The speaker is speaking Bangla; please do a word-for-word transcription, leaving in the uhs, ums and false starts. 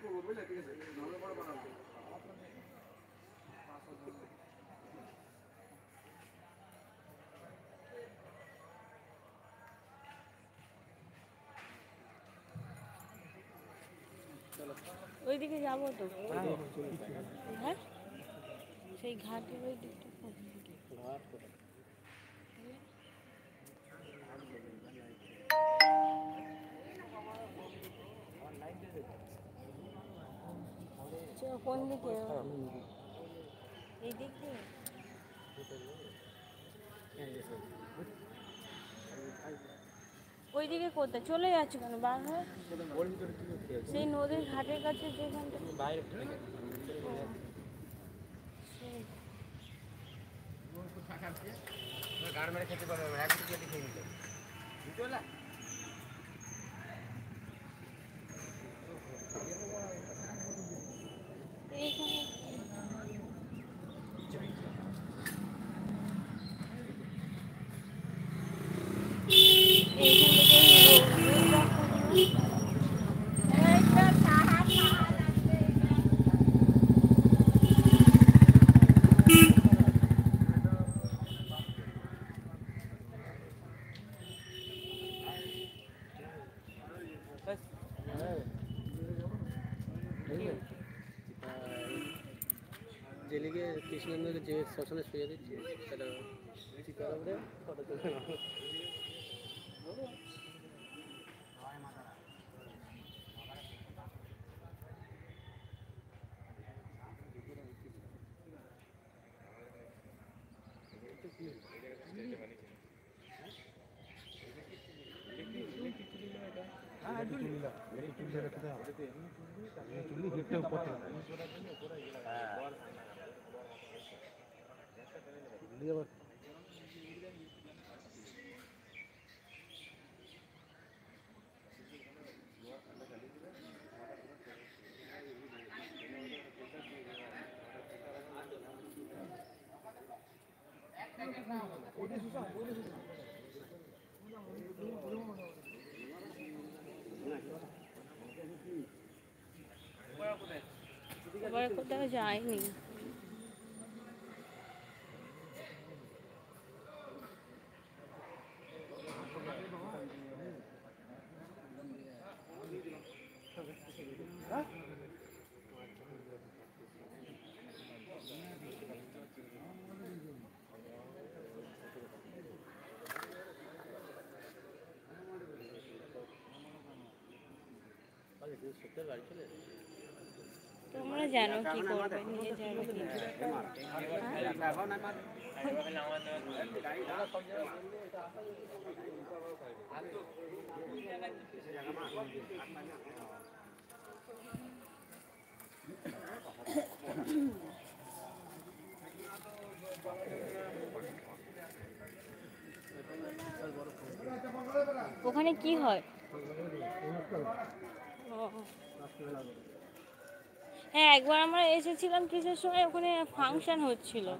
ওইদিকে যাবো তো। হ্যাঁ, সেই ঘাটের ওই দিকটা কোন দিকে? এই দিক দিয়ে ওইদিকে কোথায় চলে যাচ্ছে কেন বার হয়ে? সেই নদীর ঘাটের কাছে যেখানটা খেতে পারবে। জেলিকে কৃষ্ণনগরে যে শ্মশানে শুয়ে দিচ্ছে সেটা ফটো তুলে কোথাও যায়নি। তোমরা জানো কি করবে, নিয়ে যাবে কি? ওখানে কি হয়? হ্যাঁ, একবার আমরা এসেছিলাম কিসের সময়, ওখানে ফাংশন হচ্ছিল।